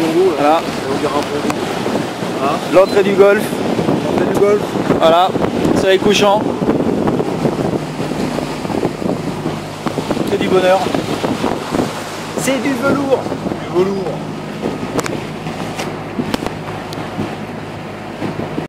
point d'eau là. Voilà. On dirait un point d'eau. Voilà. L'entrée du golf. L'entrée du golf. Voilà. Soleil couchant. C'est du bonheur. C'est du velours. Du velours.